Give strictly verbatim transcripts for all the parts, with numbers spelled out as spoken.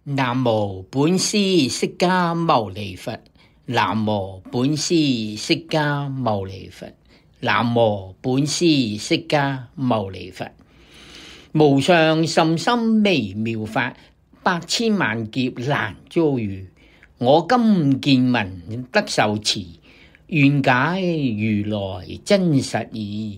南無本師釋迦牟尼佛，南無本師釋迦牟尼佛，南無本師釋迦牟尼佛。無上甚深微妙法，百千萬劫難遭遇。我今見聞得受持，願解如來真實義。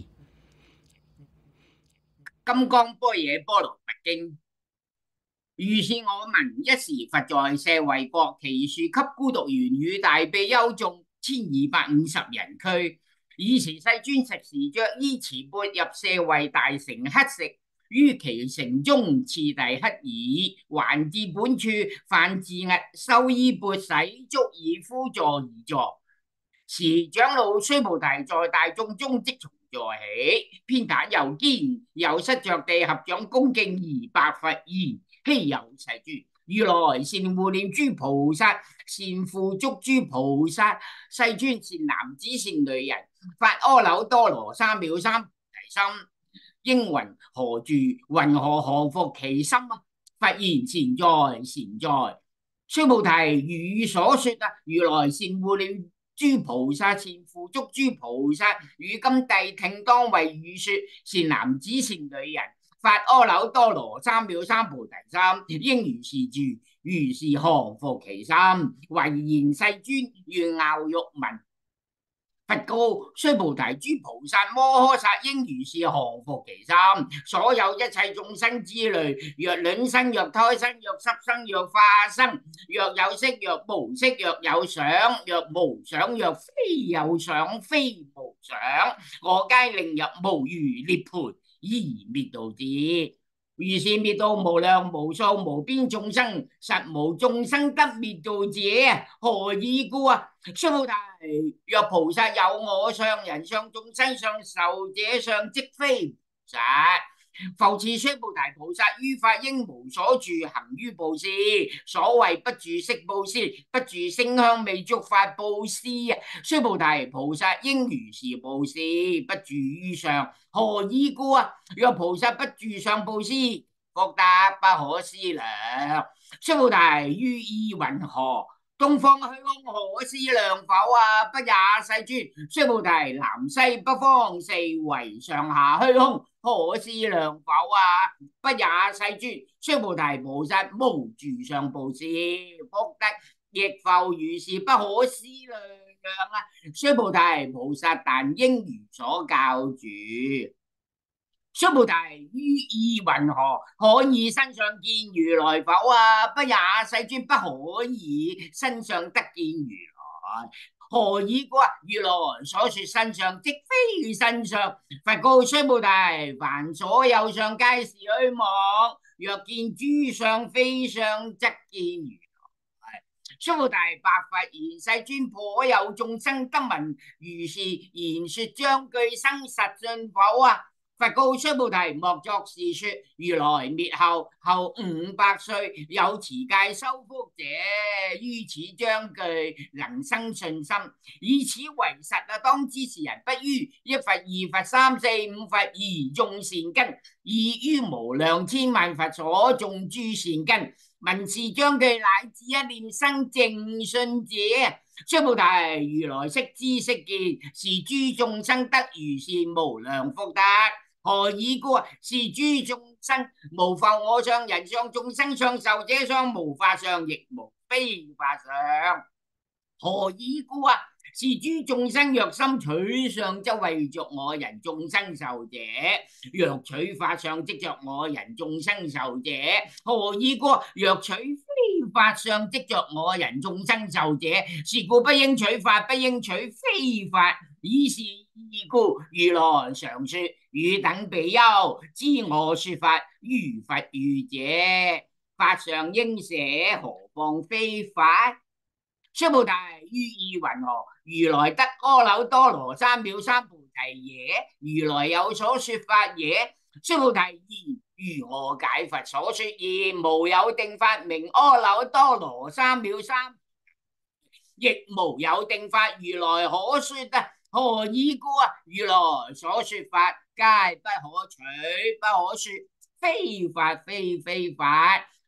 金剛般若波羅蜜經。如是我聞，一時佛在舍衛國，祇樹給孤獨園與大比丘眾千二百五十人俱。爾時世尊食時着衣持缽入舍衛大城乞食，於其城中次第乞已，還至本處，飯自訖，收衣缽，洗足以敷座而坐。時長老須菩提在大眾中即從座起，偏袒右肩，右膝着地，合掌恭敬而白佛言：希有世尊，如來善護念諸菩薩，善付囑諸菩薩。世尊，善男子善女人，發阿耨多羅三藐三菩提心，應云何住？云何降伏其心啊？佛言：善哉善哉。須菩提，如所說啊，如來善護念諸菩薩，善付囑諸菩薩。如今諦聽當為汝說，善男子善女人，發阿耨多羅三藐三菩提心，應如是住，如是降伏其心。唯言世尊，願樂欲聞。佛告須菩提，諸菩薩摩訶薩應如是降伏其心。所有一切眾生之類，若卵生，若胎生，若濕生，若化生，若有色，若無色，若有想，若無想，若非有想，非無想，我皆令入無餘涅槃而滅度之。如是滅度無量無數無邊眾生，實無眾生得滅度者。何以故啊？須菩提，若菩薩有我相、人相、眾生相、壽者相，即非菩薩。復次須菩提，菩薩於法應無所住，行於布施。所謂不住色布施，不住聲香味觸法布施啊！須菩提，菩薩應如是布施，不住於相。何以故啊？若菩薩不住相布施，福德不可思量。須菩提，於意云何？東方虛空可思量否啊？不也，世尊。須菩提，南西北方四維上下虛空可思量否啊？不也，世尊。須菩提，菩薩無住相布施，福德亦復如是，不可思量啊！須菩提，菩薩但應如所教住。須菩提，於意云何？可以身上見如來否啊？不也，世尊，不可以身上得見如來。何以故啊？如來所說身相，即非身相。佛告須菩提，凡所有相，皆是虛妄。若見諸相非相，則見如來。須菩提，白佛言：世尊，頗有眾生得聞如是言說章句，生實信否啊？佛告須菩提，莫作是說。如來滅後後五百歲，有持戒修福者，於此章句能生信心，以此為實啊！當知是人不於一佛、二佛、三四五佛而種善根，而於無量千萬佛所種諸善根，聞是章句乃至一念生淨信者。須菩提，如來悉知悉見，是諸眾生得如是無量福德。何以故啊？是諸眾生無復我相、人相、眾生相、壽者相，無法相，亦無非法相。何以故啊？是諸眾生若心取相，則為着我人眾生壽者；若取法相，即着我人眾生壽者。何以故？若取非法相，即着我人眾生壽者。是故不應取法，不應取非法。以是義故，如來常說：汝等比丘，知我說法，如佛喻者。法相應捨，何況非法？須菩提，於意云何？如來得阿耨多羅三藐三菩提耶？如來有所說法耶？須菩提言：如我解佛所說言，無有定法名阿耨多羅三藐三，亦無有定法如來可說啊！何以故啊？如來所說法，皆不可取，不可說，非法非非法。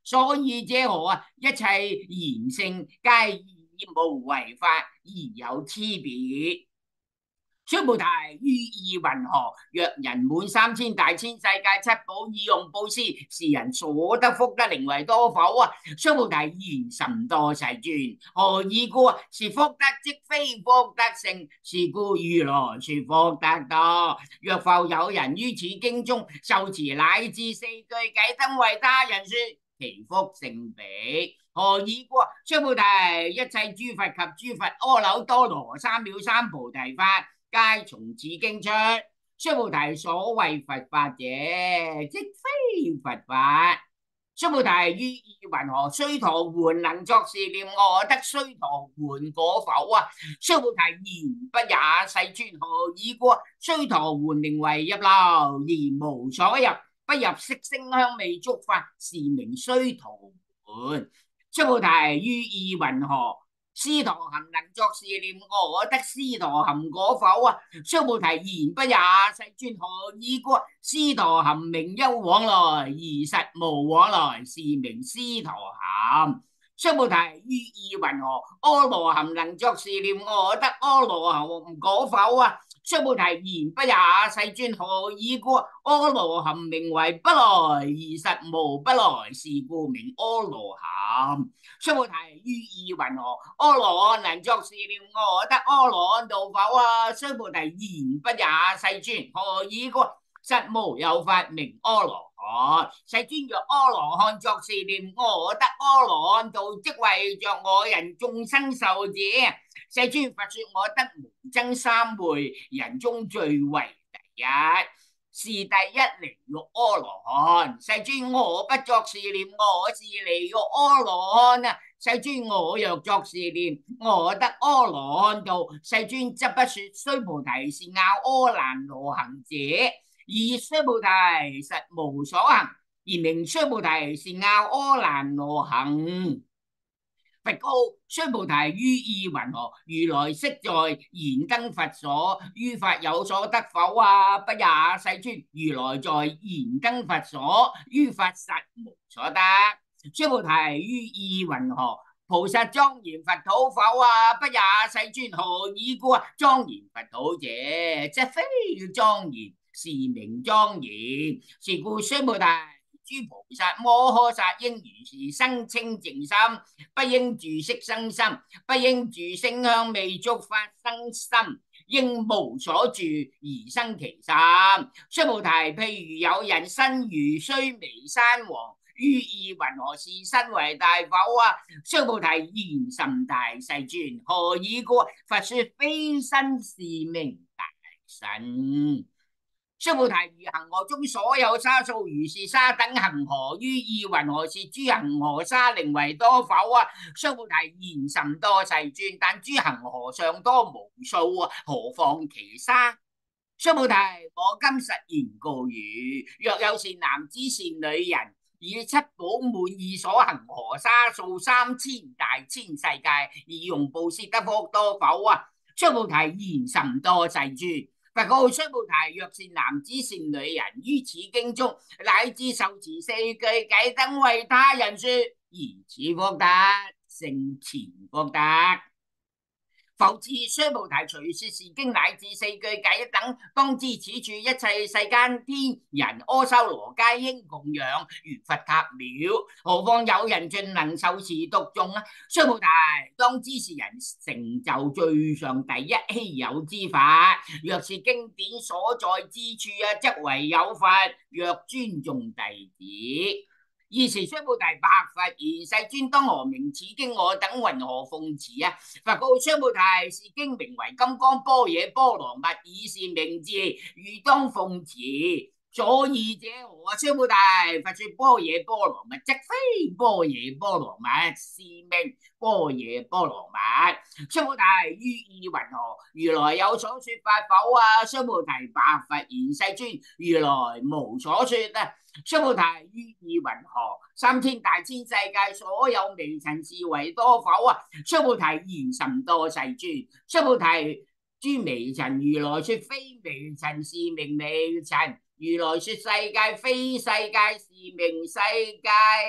所以這河啊，一切言性皆以無為法而有差別。須菩提，於意云何？若人滿三千大千世界七寶以用布施，是人所得福德寧為多否啊？須菩提，言甚多世尊。何以故？是福德即非福德性，是故如來說福德多。若復有人於此經中受持乃至四句偈燈為他人說，其福勝彼。何以故？須菩提，一切諸佛及諸佛阿耨多羅三藐三菩提法，皆從此經出。須菩提，所謂佛法者，即非佛法。須菩提，於意云何？須陀洹能作是念：我得須陀洹果否啊？須菩提，言不也，世尊。何以故？須陀洹寧為入流，而無所入，不入色聲香味觸法，是名須陀洹。須菩提，於意云何？斯陀含能作是念：我得斯陀含果否啊？須菩提，言不也，世尊。何以故？斯陀含名有往來，而實無往來，是名斯陀含。須菩提，於意云何？阿羅含能作是念：我得阿羅含果否啊？須菩提，言不也，世尊。何以故？阿羅含名為不來，而實無不來，是故名阿羅含。須菩提，於意云何？阿羅漢能作是念：我得阿羅漢道否啊？須菩提，言不也，世尊。何以故？實無有法名阿羅漢。世尊，若阿羅漢作是念：我得阿羅漢道，即為着我人眾生受者。世尊，佛說我得無爭三昧，人中最為第一，是第一離欲阿羅漢。世尊，我不作是念，我是離欲阿羅漢啊！世尊，我若作是念，我得阿羅漢道，世尊則不說須菩提是樂阿蘭羅行者，而須菩提實無所行，而名須菩提是樂阿蘭羅行。佛告須菩提，於意云何？如來昔在燃燈佛所，於法有所得否啊？不也，世尊。如來在燃燈佛所，於法實無所得。須菩提，於意云何？菩薩莊嚴佛土否啊？不也，世尊。何以故？莊嚴佛土者，即非莊嚴，是名莊嚴。是故須菩提，諸菩薩摩訶薩應如是生清淨心，不應住色生心，不應住聲香味觸法生心，應無所住而生其心。須菩提，譬如有人身如須彌山王，於意云何？是身為大否啊？須菩提，言甚大，世尊。何以故？佛說非身是名大身。須菩提，如恒河中所有沙數，如是沙等恒河，於意云何？是諸恒河沙寧為多否啊？須菩提，言甚多，世尊。但諸恒河尚多無數啊，何況其沙？須菩提，我今實言告汝：若有善男子善女人，以七寶滿意所恒河沙數三千大千世界，以用布施得福多否啊？須菩提，言甚多，世尊。佛告須菩提，若善男子善女人於此經中乃至受持四句偈燈為他人說，而此福德勝前福德。復次，須菩提，隨說是經乃至四句偈燈，當知此處一切世間天人阿修羅皆應供養如佛塔廟，何況有人盡能受持讀誦啊？須菩提，當知是人成就最上第一稀有之法。若是經典所在之處啊，則為有佛；若尊重弟子。爾時須菩提白佛言：世尊，當何名此經？我等云何奉持啊？佛告須菩提：是經名為金剛般若波羅蜜，以是名字，汝當奉持。所以者何？須菩提，佛說般若波羅蜜，即非般若波羅蜜，是名般若波羅蜜。須菩提，於意云何？如來有所說法否啊？須菩提白佛言：世尊，如來無所說啊。須菩提，於意云何？三千大千世界所有微塵是為多否啊？須菩提，言甚多，世尊。須菩提，諸微塵如來說非微塵，是名微塵。如來說世界非世界，是名世界。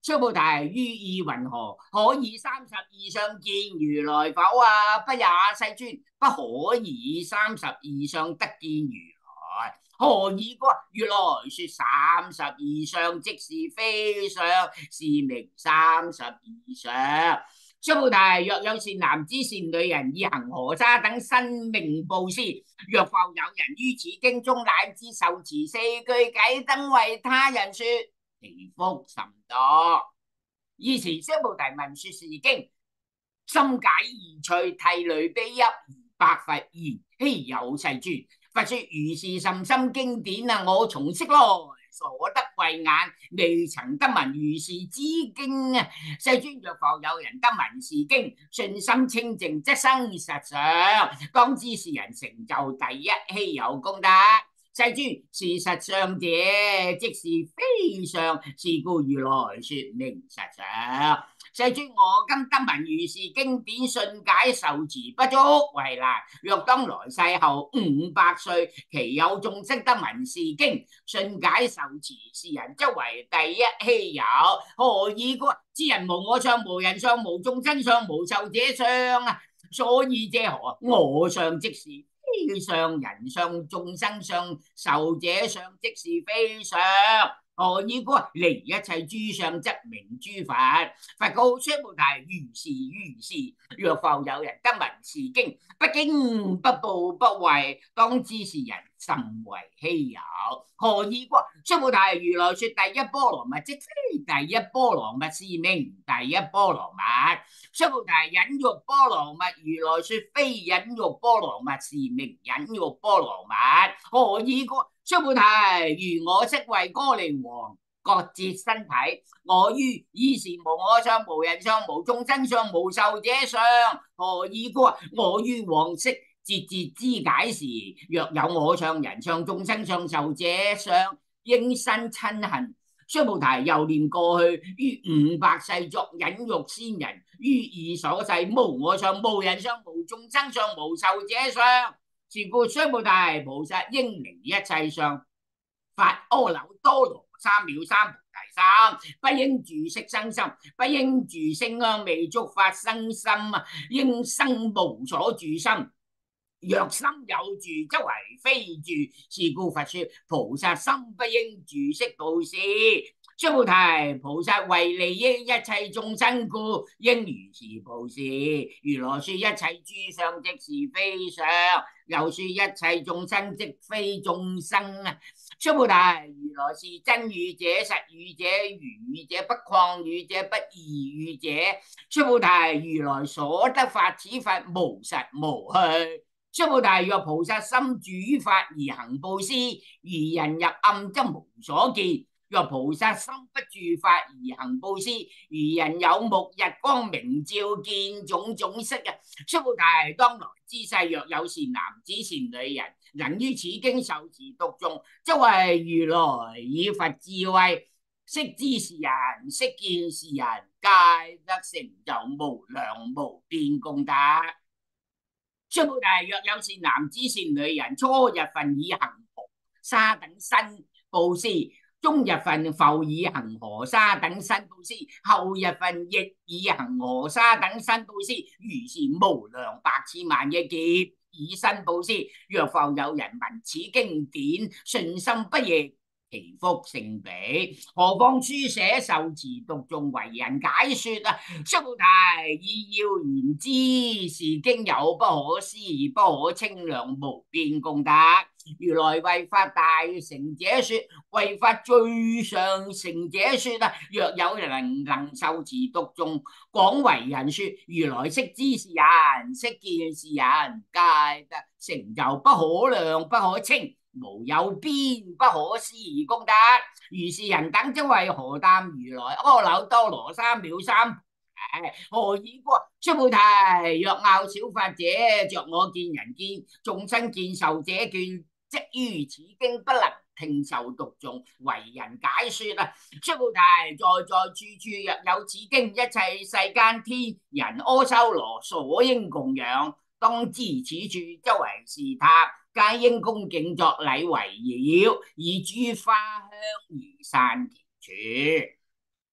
須菩提，於意云何？可以三十二相見如來否啊？不也，世尊，不可以三十二相得見如來。何以故？如來說三十二相，即是非相，是名三十二相。須菩提，若有善男子善女人，以恒河沙等生命布施，若復有人於此經中乃至受持四句偈燈為他人說，其福甚多。爾時須菩提聞說是經，深解義趣，涕淚悲泣，白佛言：希有世尊，佛說如是甚深經典啊！我從昔來所得慧眼，未曾得聞如是之經啊！世尊，若復有人得聞是經，信心清淨，則生實相。當知是人成就第一希有功德。世尊，是實相者，即是非相，是故如來說明實相。世尊，我今得聞如是經典，信解受持不足為難。若當來世後五百歲，其有眾生得聞是經，信解受持，是人則為第一希有。何以故？知人無我相，無人相，無眾生相，無壽者相啊！所以者何？我相即是非相，人相、眾生相、壽者相，即是非相。何以故？離一切諸相，則名諸佛。佛告須菩提：如是如是。若復有人得聞是經，不驚不怖不畏，當知是人甚為希有。何以故？須菩提，如來說第一波羅蜜，即非第一波羅蜜，是名第一波羅蜜。須菩提，忍辱波羅蜜，如來說非忍辱波羅蜜，是名忍辱波羅蜜。何以故？須菩提，如我昔為歌利王，割截身體，我於以是無我相，無人相，無眾生相，無壽者相。何以故？我於往昔節節肢解時，若有我相、人相、眾生相、壽者相，應生瞋恨。須菩提，又念過去於五百世作忍辱仙人，於異所世無我相、無人相、無眾生相、無壽者相。是故須菩提，菩薩應離一切相，發阿耨多羅三藐三菩提心，不應住色生心，不應住聲香味觸法生心啊！應生無所住心。若心有住，則為非住。是故佛說，菩薩心不應住色布施。須菩提，菩薩為利益一切眾生故，應如是布施。如來說一切諸相，即是非相，又說一切眾生，即非眾生啊！須菩提，如來是真語者、實語者、如語者、不誑語者、不異語者。須菩提，如來所得法，此法無實無虛。須菩提，若菩薩心住於法而行布施，如人入暗則無所見。若菩薩心不住法而行布施，如人有目日光明照，見種種色啊！須菩提，當來之世，若有善男子善女人，能於此經受持讀誦，則為如來以佛智慧，悉知是人，悉見是人，皆得成就無量無邊功德。須菩提，若有善男子善女人，初日分以恒河沙等身布施，中日分復以恒河沙等身布施，後日分亦以恒河沙等身布施，如是無量百千萬億劫以身布施。若復有人聞此經典，信心不逆，其福勝彼。何況書寫受持讀誦為人解說啊！須菩提，以要言之，是經有不可思議、不可稱量無邊功德。如來為法大成者說，為法最上乘者說啊！若有人能受持讀誦，廣為人說，如來悉知是人，悉見是人，皆得成就不可量、不可稱、無有邊、不可思議功德。如是人等，則為荷擔如來阿耨多羅三藐三菩提。何以故？須菩提，若拗小法者，着我見、人見、眾生見、壽者見，即於此經不能聽受讀誦，為人解說啊！須菩提，在在處處若有此經，一切世間天人阿修羅所應供養，當知此處則為是塔，皆應恭敬作禮圍繞，以諸花香而散其處。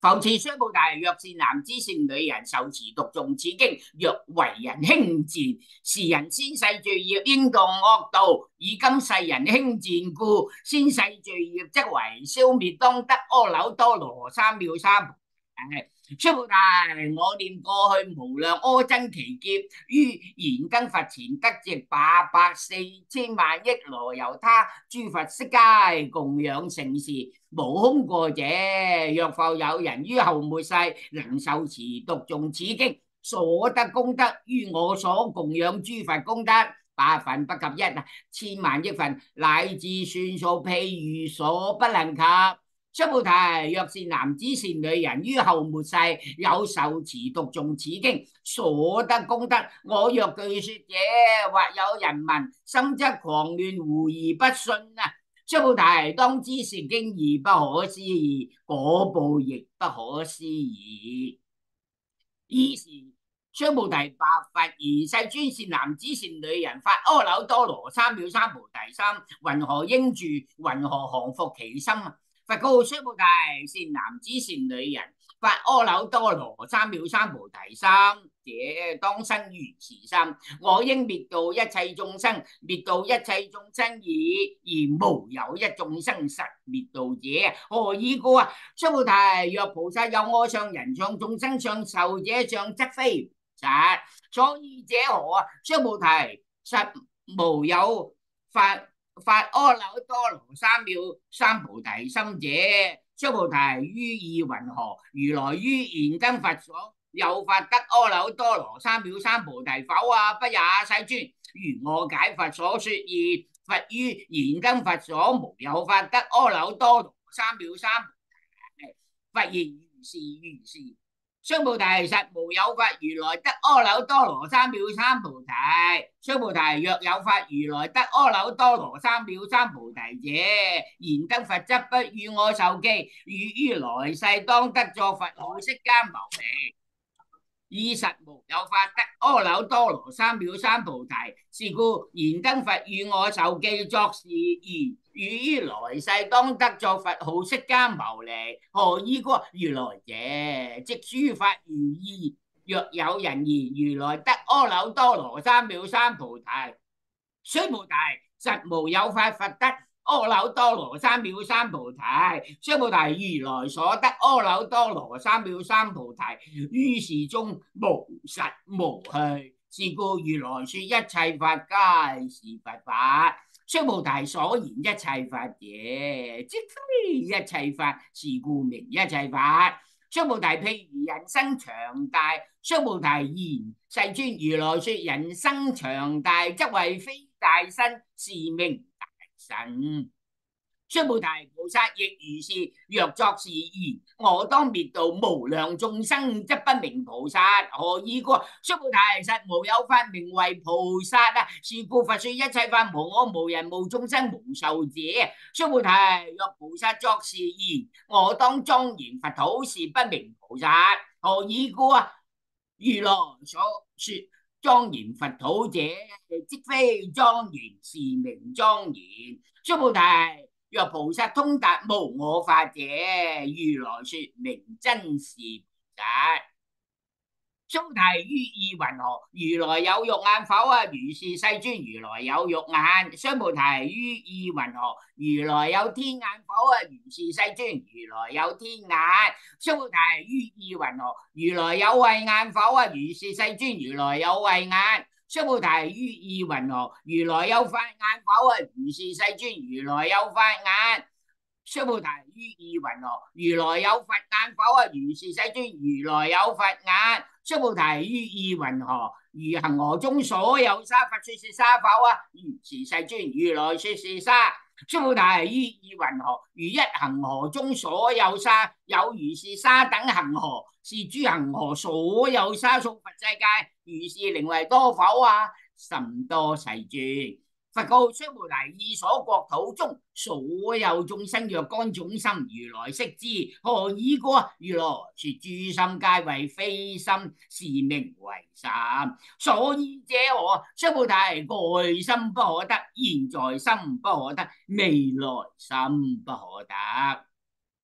復次須菩提，若是男子善女人受持讀誦此經，若為人輕賤，是人先世罪業應墮惡道，以今世人輕賤故，先世罪業則為消滅，當得阿耨多羅三藐三菩提。須菩提，我念過去無量阿僧祇劫，於燃燈佛前得值八百四千萬億羅由他諸佛悉皆供養承事，無空過者。若復有人於後末世能受持讀誦此經，所得功德於我所供養諸佛功德百分不及一，千萬億分，乃至算數譬如所不能及。須菩提，若是男子善女人於後末世有受持讀誦此經，所得功德，我若據說者，或有人聞，心則狂亂，狐疑不信啊！須菩提，當知是經義不可思議，果報亦不可思議。爾時須菩提白佛言：世尊，善男子善女人發阿耨多羅三藐三菩提心，云何應住？云何降伏其心？佛告須菩提：善男子善女人發阿耨多羅三藐三菩提心，這當生如是心。我應滅度一切眾生，滅度一切眾生已，而無有一眾生實滅度者。何以故啊？須菩提，若菩薩有我相、人相、眾生相、壽者相，則非菩薩。所以者何啊？須菩提，實無有法。發阿耨多羅三藐三菩提心者，須菩提，於意云何？如來於燃燈佛所有法得阿耨多羅三藐三菩提否啊？不也，世尊。如我解佛所說義，佛於燃燈佛所無有法得阿耨多羅三藐三菩提。佛言：如是如是。須菩提，實無有法如來得阿耨多羅三藐三菩提。須菩提，若有法如來得阿耨多羅三藐三菩提者，燃燈佛則不與我受記，汝於來世當得作佛號釋迦牟尼。以實無有法得阿耨多羅三藐三菩提，是故燃燈佛與我受記作是言：汝於來世當得作佛號釋迦牟尼。何以故？如來者，即諸法如義。若有人言如來得阿耨多羅三藐三菩提，須菩提，實無有法佛得阿耨多羅三藐三菩提。須菩提，如來所得阿耨多羅三藐三菩提，於是中無實無虛。是故如來說一切法皆是佛法。須菩提，所言一切法者，即非一切法，是故名一切法。須菩提，譬如人生長大。須菩提言：世尊，如來說人生長大，則為非大身，是名大身。須菩提，菩薩亦如是。若作是言，我當滅度無量眾生，則不名菩薩。何以故？須菩提，實無有法名為菩薩啊！是故佛說一切法無我無人無眾生無壽者。須菩提，若菩薩作是言，我當莊嚴佛土，是不名菩薩。何以故啊？如來所說莊嚴佛土者，即非莊嚴，是名莊嚴。須菩提，若菩薩通達無我法者，如來說名真是菩薩。須菩提，於意云何？如來有肉眼否啊？如是，世尊，如來有肉眼。須菩提，於意云何？如來有天眼否啊？如是，世尊，如來有天眼。須菩提，於意云何？如來有慧眼否啊？如是，世尊，如來有慧眼。須菩提，於意云何？如來有法眼否啊？如是，世尊，如來有法眼。須菩提，於意云何？如來有佛眼否啊？如是，世尊，如來有佛眼。須菩提，於意云何？如恒河中所有沙，佛說是沙否啊？如是，世尊，如來說是沙。須菩提，於意云何？如一恒河中所有沙，有如是沙等恒河，是諸恒河所有沙數佛世界，如是名為多否啊？甚多，世尊。佛告須菩提，以所國土中所有眾生若干種心，如來悉知。何以故？如來說諸心皆為非心，是名為心。所以者何？須菩提，過去心不可得，現在心不可得，未來心不可得。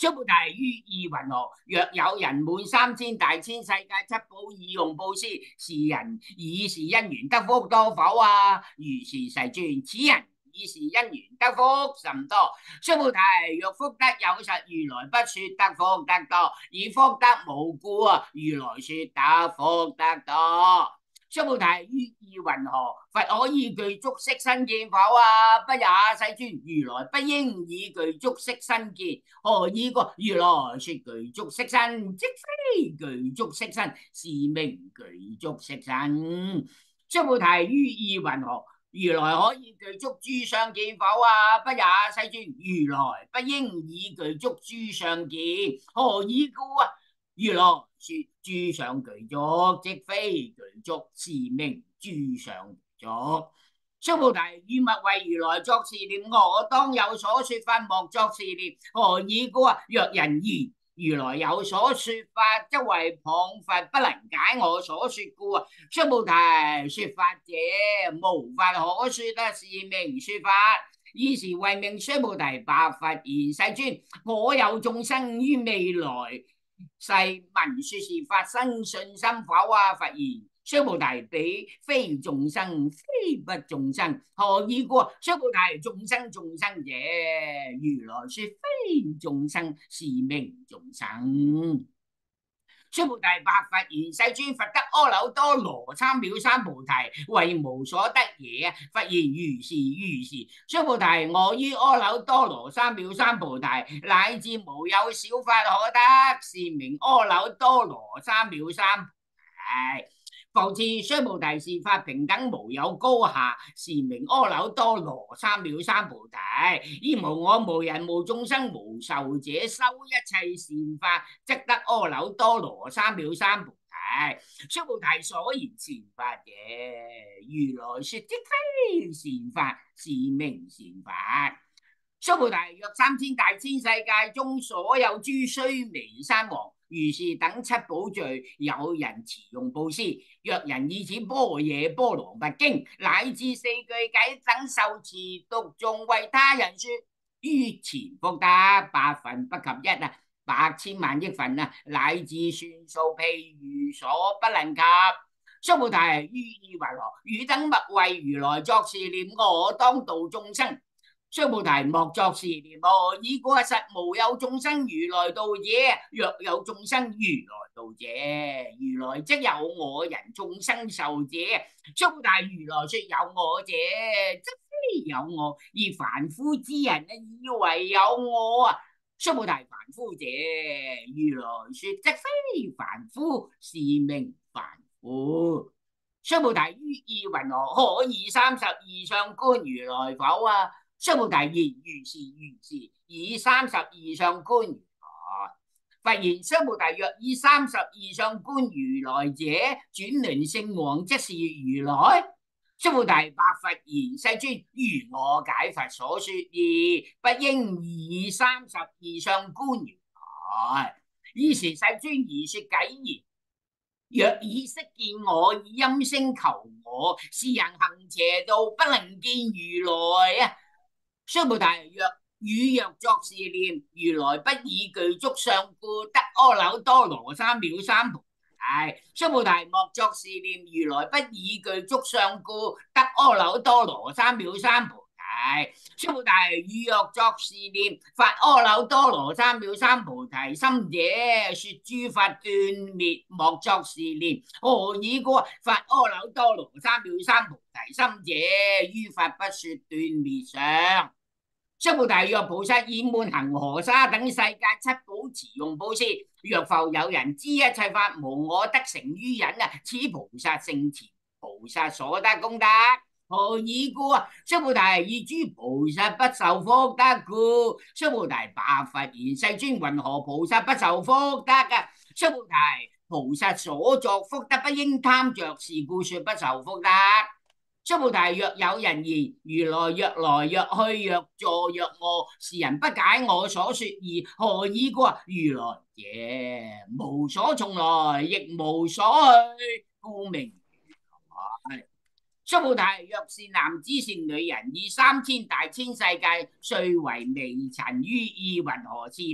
須菩提，於意云何？若有人滿三千大千世界七寶以用布施，是人以是因緣得福多否啊？如是世尊，此人以是因緣得福甚多。須菩提，若福德有實，如來不說得福德多，以福德無故啊，如來說得福德多。須菩提，於意云何？佛可以具足色身見否啊？不也，世尊，如來不應以具足色身見。何以故？如來說具足色身，即非具足色身，是名具足色身。須菩提，於意云何？如來可以具足諸相見否啊？不也，世尊，如來不應以具足諸相見。何以故啊？如來說諸相具足，即非具足，是名諸相具足。須菩提，於勿為如來作是念，我當有所說法，莫作是念。何以故啊？若人疑如來有所說法，則為謗佛，不能解我所說故啊。須菩提，說法者無法可說得，是名說法。爾時為命須菩提白佛言：世尊，我有眾生於未來世聞說是法，生信心否啊？佛言：須菩提，彼非眾生，非不眾生。何以故？須菩提，眾生眾生者，如來說非眾生，是名眾生。須菩提白佛言：世尊，佛得阿耨多羅三藐三菩提，為無所得耶？佛言：如是如是。須菩提，我於阿耨多羅三藐三菩提，乃至無有小法可得，是名阿耨多羅三藐三菩提。復次，須菩提，是法平等，無有高下，是名阿耨多羅三藐三菩提。以無我、無人、無眾生、無壽者，修一切善法，則得阿耨多羅三藐三菩提。須菩提，所言善法者，如來說即非善法，是名善法。須菩提，若三千大千世界中所有諸須彌山王，如是等七寶聚，有人持用布施，若人以此般若波羅蜜經，乃至四句偈等受持讀誦，為他人說，於前福德百分不及一啊，百千萬億分啊，乃至算數譬如所不能及。須菩提，於意云何？汝等勿為如來作是念，我當度眾生。須菩提，莫作是念。何以故？實無有眾生如來度者。若有眾生如來度者，如來即有我人眾生受者。須菩提，如來說有我者，即非有我，而凡夫之人以為有我啊。須菩提，凡夫者，如來說即非凡夫，是名凡夫。須菩提，於意云何？可以三十二相觀如來否啊？須菩提言：如是如是，以三十二相觀如來。佛言：須菩提，若以三十二相觀如來者，轉輪聖王即是如來。須菩提白佛言：世尊，如我解佛所說義，不應以三十二相觀如來。爾時世尊而說偈言：若以色見我，以音聲求我，是人行邪道，不能見如來啊！須菩提，若汝若作是念，如來不以具足相故，得阿耨多羅三藐三菩提。須菩提，莫作是念，如來不以具足相故，得阿耨多羅三藐三菩提。須菩提，汝若作是念，發阿耨多羅三藐三菩提心者，說諸法斷滅，莫作是念。何以故？發阿耨多羅三藐三菩提心者，於法不說斷滅相。須菩提，若菩薩以滿恒河沙等世界七寶持用布施，若復有人知一切法無我得成於忍啊，此菩薩勝持菩薩所得功德。何以故啊？須菩提，以諸菩薩不受福德故。須菩提白佛言：世尊，云何菩薩不受福德啊？須菩提，菩薩所作福德不應貪着，是故說不受福德。須菩提，若有人言如來若來若去若坐若臥，是人不解我所說義。何以故？如來者無所從來，亦無所去，故名如來。須菩提，若是男子善女人，以三千大千世界，遂為微塵於意云何善？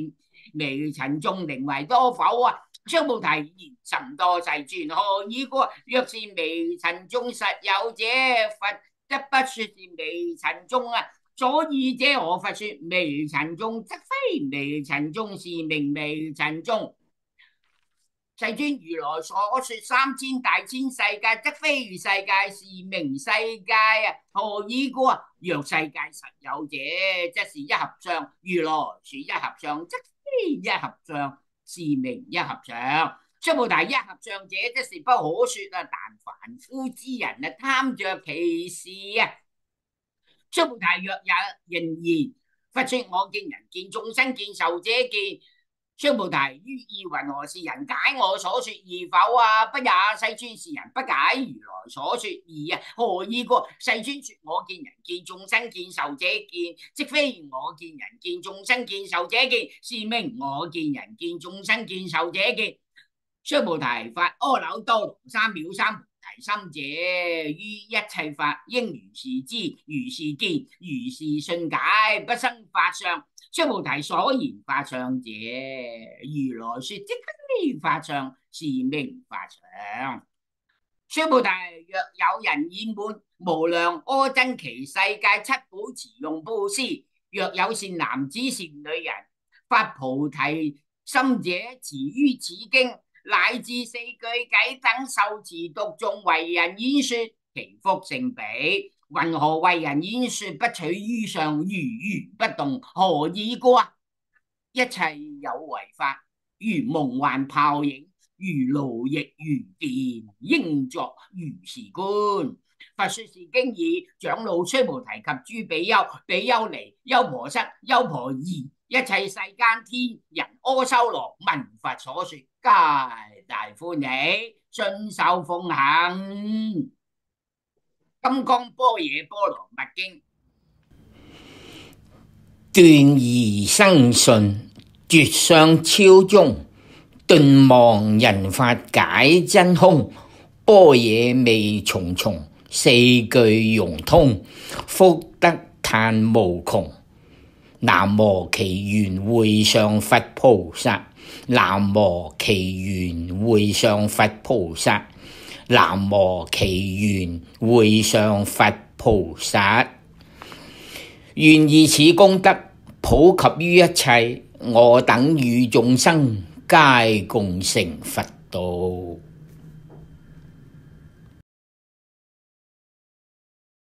微塵眾寧為多否啊？張無題言甚多世尊，何以故？若是微塵眾實有者，佛則不說是微塵眾啊。所以者何佛說微塵眾，則非微塵眾，是名微塵眾。世尊，如來所說三千大千世界，則非世界，是名世界啊。何以故啊？若世界實有者，則是一合相。如來說一合相，則非一合相，是名一合相。張無題，一合相者，則是不可說啊。但凡夫之人啊，貪着其事啊。張無題，若有人言，佛說我見人見眾生見壽者見。張無題，於意云何？是人解我所說義否啊？不也，世尊，是人不解如來所說義啊。何以故？世尊說我見人見眾生見壽者見，即非我見人見眾生見壽者見，是名我見人見眾生見壽者見。張無題，發阿耨多羅三藐三菩提心者，於一切法應如是知，如是見，如是信解，不生法相。張無題，所言法相者，如來說即非法相，是名法相。張無題，若有人演滿無量阿僧祇世界七寶池用布施，若有善男子善女人發菩提心者，持於此經乃至四句偈等受持讀誦，為人演說，其福勝彼。云何為人演說？不取於上，如如不動。何以故啊？一切有為法，如夢幻泡影，如勞役如電，應作如是觀。佛說是經已，長老須菩提及諸比丘、比丘尼、優婆塞、優婆夷，一切世間天人阿修羅，聞佛所說，皆大歡喜，信受奉行。金剛般若波羅蜜經。 斷疑生信，絕相超中，頓忘人法解真空。般若味重重，四句融通，福德嘆無窮。南無其緣會上佛菩薩，南無其緣會上佛菩薩，南無其緣會上佛菩薩。願以此功德普及於一切，我等與眾生皆共成佛道。